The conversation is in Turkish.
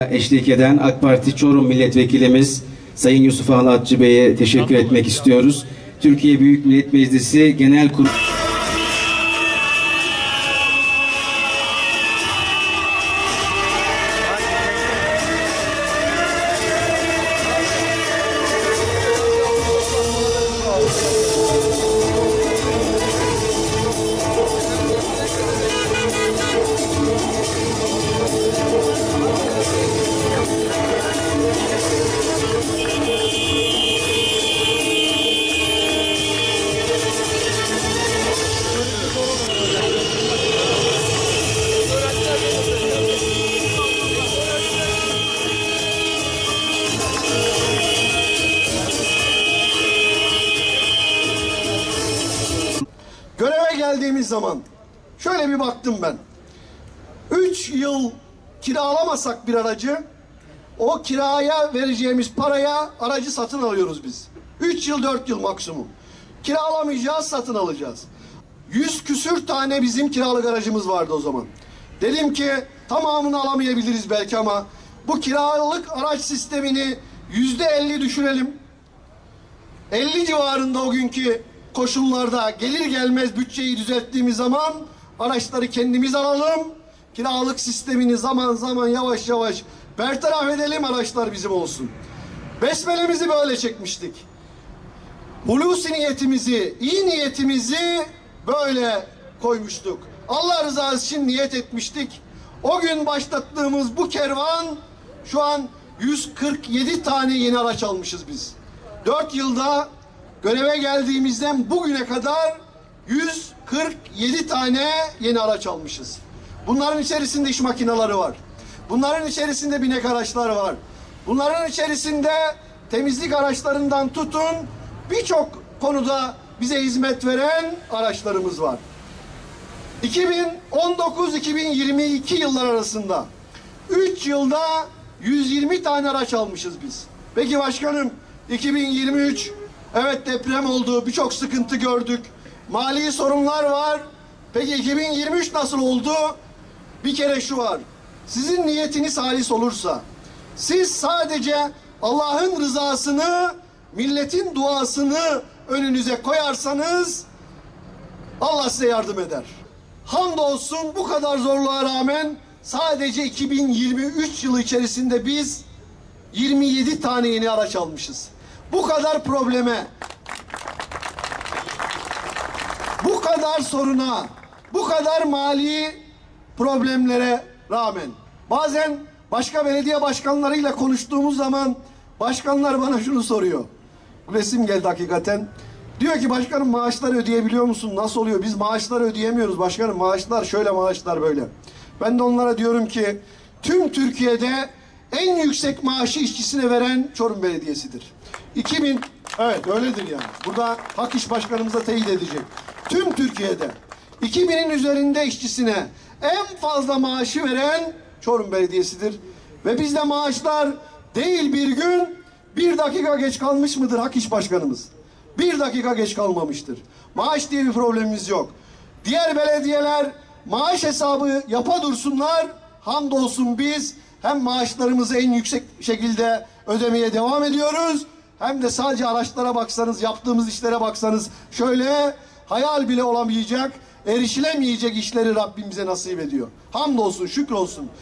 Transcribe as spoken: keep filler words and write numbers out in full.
Eşlik eden AK Parti Çorum Milletvekilimiz Sayın Yusuf Ahlatçı Bey'e teşekkür etmek istiyoruz. Türkiye Büyük Millet Meclisi Genel Kurulu göreve geldiğimiz zaman şöyle bir baktım ben. Üç yıl kiralamasak bir aracı, o kiraya vereceğimiz paraya aracı satın alıyoruz biz. Üç yıl, dört yıl maksimum. Kiralamayacağız, satın alacağız. Yüz küsür tane bizim kiralık aracımız vardı o zaman. Dedim ki tamamını alamayabiliriz belki ama bu kiralık araç sistemini yüzde elli düşürelim. elli civarında o günkü koşullarda gelir gelmez bütçeyi düzelttiğimiz zaman araçları kendimiz alalım. Kiralık sistemini zaman zaman yavaş yavaş bertaraf edelim, araçlar bizim olsun. Besmelemizi böyle çekmiştik. Hulusi niyetimizi, iyi niyetimizi böyle koymuştuk. Allah rızası için niyet etmiştik. O gün başlattığımız bu kervan şu an yüz kırk yedi tane yeni araç almışız biz. Dört yılda göreve geldiğimizden bugüne kadar yüz kırk yedi tane yeni araç almışız. Bunların içerisinde iş makineleri var. Bunların içerisinde binek araçlar var. Bunların içerisinde temizlik araçlarından tutun birçok konuda bize hizmet veren araçlarımız var. iki bin on dokuz iki bin yirmi iki yıllar arasında üç yılda yüz yirmi tane araç almışız biz. Peki başkanım, iki bin yirmi üç evet deprem oldu, birçok sıkıntı gördük. Mali sorunlar var. Peki iki bin yirmi üç nasıl oldu? Bir kere şu var. Sizin niyetiniz halis olursa, siz sadece Allah'ın rızasını, milletin duasını önünüze koyarsanız Allah size yardım eder. Hamdolsun bu kadar zorluğa rağmen sadece iki bin yirmi üç yılı içerisinde biz yirmi yedi tane yeni araç almışız. Bu kadar probleme, bu kadar soruna, bu kadar mali problemlere rağmen bazen başka belediye başkanlarıyla konuştuğumuz zaman başkanlar bana şunu soruyor. Resim geldi hakikaten. Diyor ki başkanım maaşları ödeyebiliyor musun? Nasıl oluyor? Biz maaşları ödeyemiyoruz başkanım. Maaşlar şöyle, maaşlar böyle. Ben de onlara diyorum ki tüm Türkiye'de en yüksek maaşı işçisine veren Çorum Belediyesi'dir. iki bin evet öyledir yani. Burada Hak İş Başkanımız da teyit edecek. Tüm Türkiye'de iki binin üzerinde işçisine en fazla maaşı veren Çorum Belediyesi'dir. Ve bizde maaşlar değil bir gün bir dakika geç kalmış mıdır Hak İş Başkanımız? Bir dakika geç kalmamıştır. Maaş diye bir problemimiz yok. Diğer belediyeler maaş hesabı yapa dursunlar. Hamdolsun biz hem maaşlarımızı en yüksek şekilde ödemeye devam ediyoruz. Hem de sadece araçlara baksanız, yaptığımız işlere baksanız şöyle hayal bile olamayacak, erişilemeyecek işleri Rabbim bize nasip ediyor. Hamdolsun, şükrolsun.